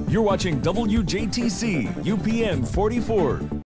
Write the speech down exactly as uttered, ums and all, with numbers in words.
You're watching W J T C U P N forty-four.